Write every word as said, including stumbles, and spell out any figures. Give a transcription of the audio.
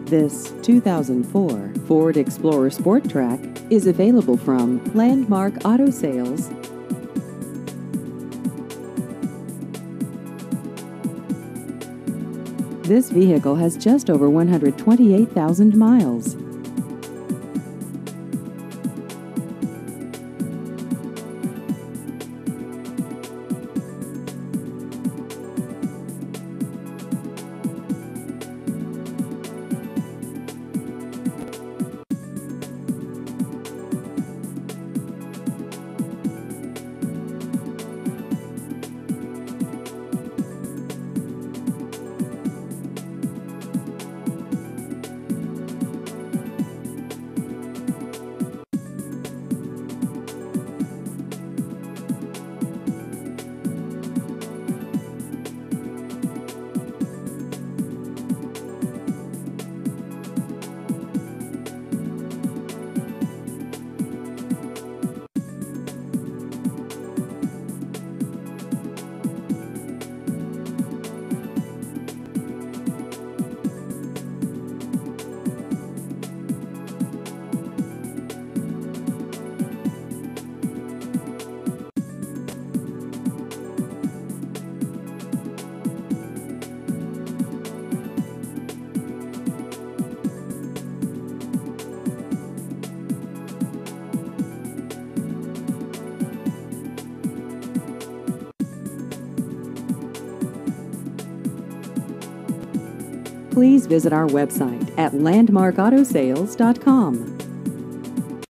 This two thousand four Ford Explorer Sport Trac is available from Landmark Auto Sales. This vehicle has just over one hundred twenty-eight thousand miles. Please visit our website at landmark auto sales dot com.